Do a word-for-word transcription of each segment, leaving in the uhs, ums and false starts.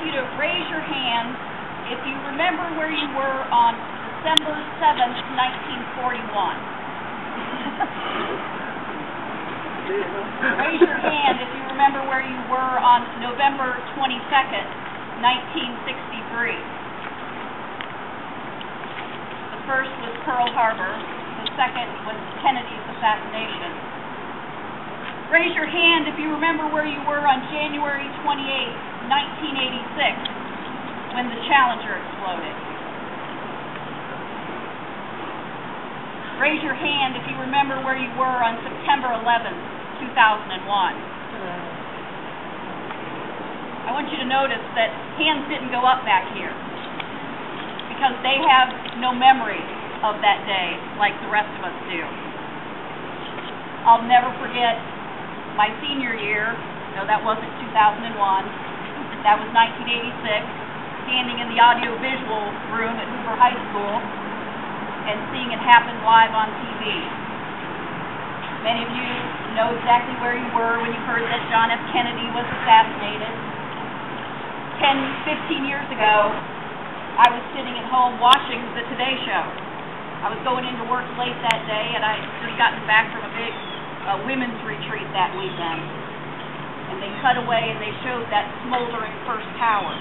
you to raise your hand if you remember where you were on December seventh, nineteen forty-one. Raise your hand if you remember where you were on November twenty-second, nineteen sixty-three. The first was Pearl Harbor. The second was Kennedy's assassination. Raise your hand if you remember where you were on January twenty-eighth, nineteen eighty-six, when the Challenger exploded. Raise your hand if you remember where you were on September eleventh, two thousand one. I want you to notice that hands didn't go up back here because they have no memory of that day like the rest of us do. I'll never forget my senior year. No, that wasn't two thousand one. That was nineteen eighty-six, standing in the audiovisual room at Hoover High School and seeing it happen live on T V. Many of you know exactly where you were when you heard that John F. Kennedy was assassinated. Ten, fifteen years ago, I was sitting at home watching the Today Show. I was going into work late that day, and I had just gotten back from a big uh, women's retreat that weekend. And they cut away and they showed that smoldering first tower.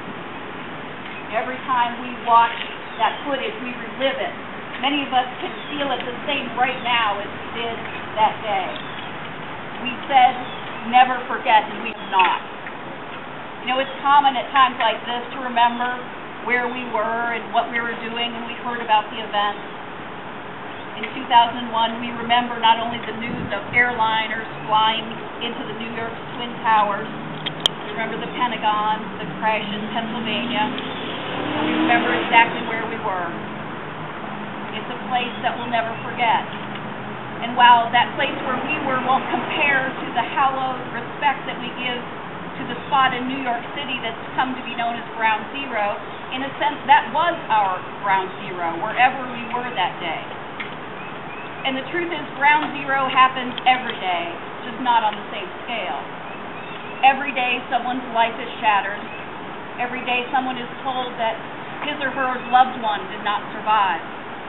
Every time we watch that footage, we relive it. Many of us can feel it the same right now as we did that day. We said, never forget, and we have not. You know, it's common at times like this to remember where we were and what we were doing when we heard about the event. In two thousand one, we remember not only the news of airliners flying into the New York Twin Towers, we remember the Pentagon, the crash in Pennsylvania, and we remember exactly where we were. It's a place that we'll never forget. And while that place where we were won't compare to the hallowed respect that we give to the spot in New York City that's come to be known as Ground Zero, in a sense that was our Ground Zero, wherever we were that day. And the truth is, Ground Zero happens every day, just not on the same scale. Every day someone's life is shattered. Every day someone is told that his or her loved one did not survive.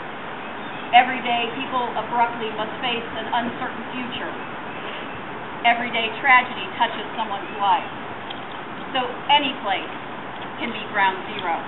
Every day people abruptly must face an uncertain future. Every day tragedy touches someone's life. So any place can be Ground Zero.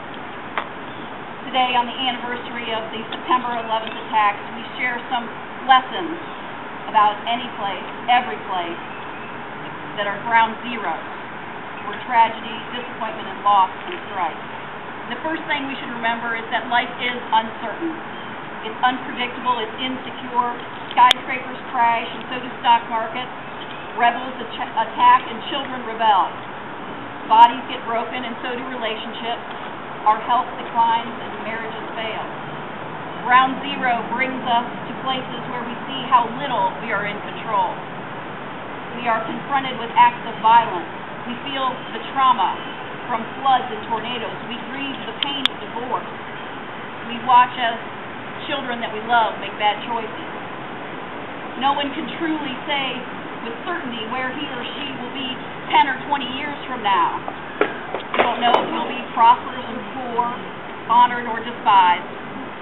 Today, on the anniversary of the September eleventh attacks, we share some lessons about any place, every place, that are Ground Zeros, where tragedy, disappointment, and loss can strike. The first thing we should remember is that life is uncertain. It's unpredictable, it's insecure, skyscrapers crash, and so do stock markets. Rebels attack, and children rebel. Bodies get broken, and so do relationships. Our health declines, and marriages fail. Ground Zero brings us to places where we see how little we are in control. We are confronted with acts of violence. We feel the trauma from floods and tornadoes. We grieve the pain of divorce. We watch as children that we love make bad choices. No one can truly say with certainty where he or she will be ten or twenty years from now. You don't know if you'll be prosperous or poor, honored or despised.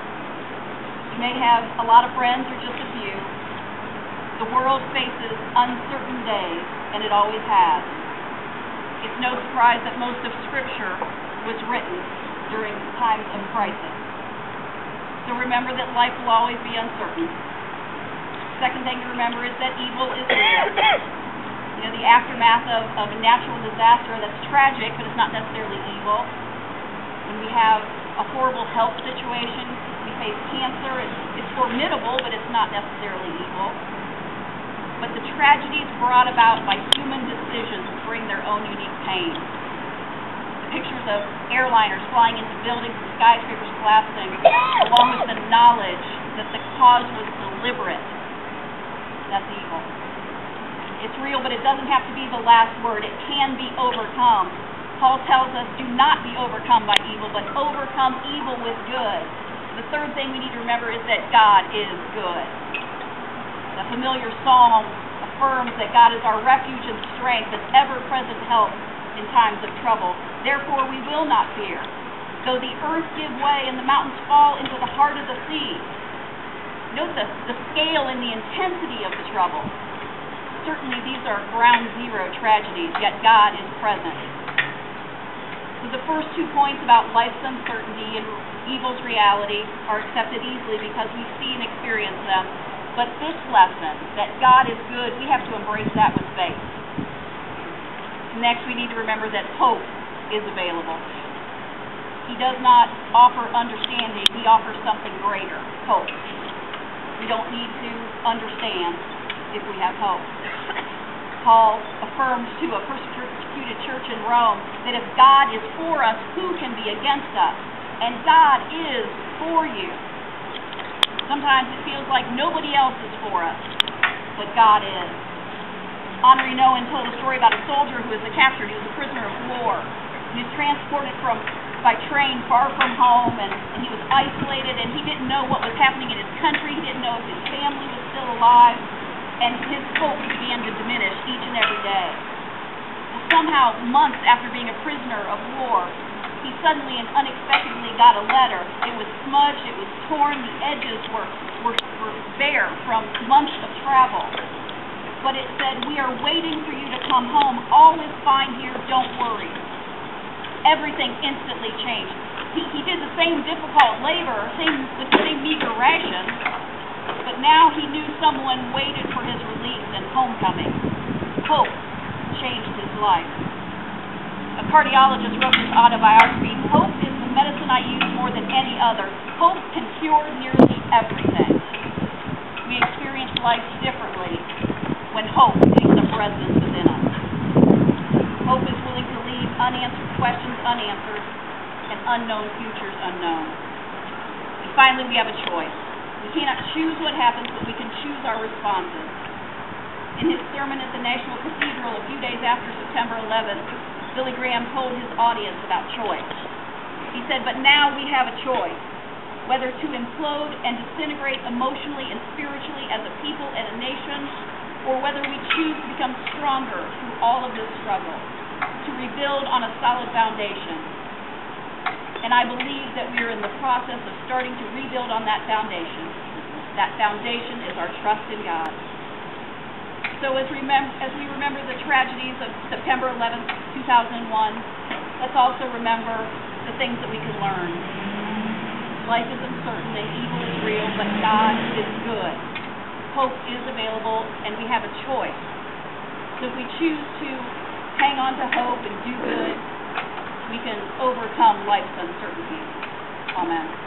You may have a lot of friends or just a few. The world faces uncertain days, and it always has. It's no surprise that most of Scripture was written during times of crisis. So remember that life will always be uncertain. Second thing to remember is that evil is real. You know, the aftermath of, of a natural disaster that's tragic, but it's not necessarily evil. When we have a horrible health situation, we face cancer, it's, it's formidable, but it's not necessarily evil. But the tragedies brought about by human decisions bring their own unique pain. Pictures of airliners flying into buildings and skyscrapers collapsing, along with the knowledge that the cause was deliberate. That's evil. It's real, but it doesn't have to be the last word. It can be overcome. Paul tells us, do not be overcome by evil, but overcome evil with good. The third thing we need to remember is that God is good. The familiar psalm affirms that God is our refuge and strength, an ever-present help in times of trouble. Therefore we will not fear, though the earth give way and the mountains fall into the heart of the sea. Note the, the scale and the intensity of the trouble. Certainly these are ground zero tragedies, yet God is present. So the first two points about life's uncertainty and evil's reality are accepted easily because we see and experience them. But this lesson, that God is good, we have to embrace that with faith. Next, we need to remember that hope is available. He does not offer understanding, he offers something greater, hope. We don't need to understand if we have hope. Paul affirms to a persecuted church in Rome that if God is for us, who can be against us? And God is for you. Sometimes it feels like nobody else is for us, but God is. Henri Nouwen told a story about a soldier who was captured. He was a prisoner of war. He was transported from by train far from home, and, and he was isolated, and he didn't know what was happening in his country. He didn't know if his family was still alive, and his hope began to diminish each and every day. Well, somehow, months after being a prisoner of war, he suddenly and unexpectedly got a letter. It was smudged, it was torn, the edges were, were, were bare from months of travel. But it said, "We are waiting for you to come home. All is fine here, don't worry." Everything instantly changed. He, he did the same difficult labor, same with the same meager rations, but now he knew someone waited for his release and homecoming. Hope changed his life. A cardiologist wrote his autobiography, "Hope is the medicine I use more than any other. Hope can cure nearly everything." We experience life differently when hope takes up residence within us. Hope is willing to leave unanswered questions unanswered and unknown futures unknown. And finally, we have a choice. We cannot choose what happens, but we can choose our responses. In his sermon at the National Cathedral a few days after September eleventh, Billy Graham told his audience about choice. He said, "But now we have a choice, whether to implode and disintegrate emotionally and spiritually as a people and a nation, or whether we choose to become stronger through all of this struggle, to rebuild on a solid foundation." And I believe that we are in the process of starting to rebuild on that foundation. That foundation is our trust in God. So as, remem- as we remember the tragedies of September eleventh, two thousand one, let's also remember the things that we can learn. Life is uncertain and evil is real, but God is good. Hope is available, and we have a choice. So if we choose to hang on to hope and do good, we can overcome life's uncertainties. Amen.